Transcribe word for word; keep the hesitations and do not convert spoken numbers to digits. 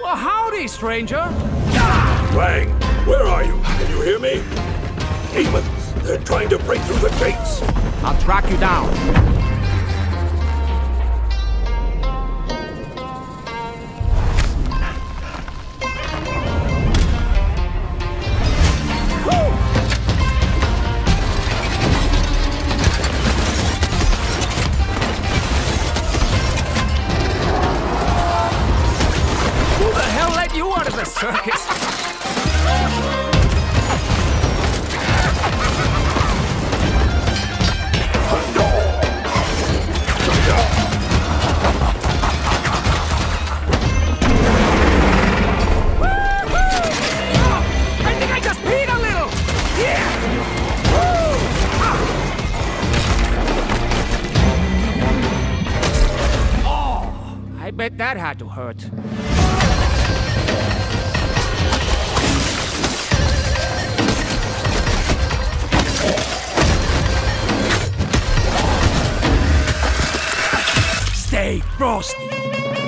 Well, howdy, stranger. Wang, where are you? Can you hear me? Demons! They're trying to break through the gates! I'll track you down. Who the hell let you out of the circus? I bet that had to hurt. Stay frosty.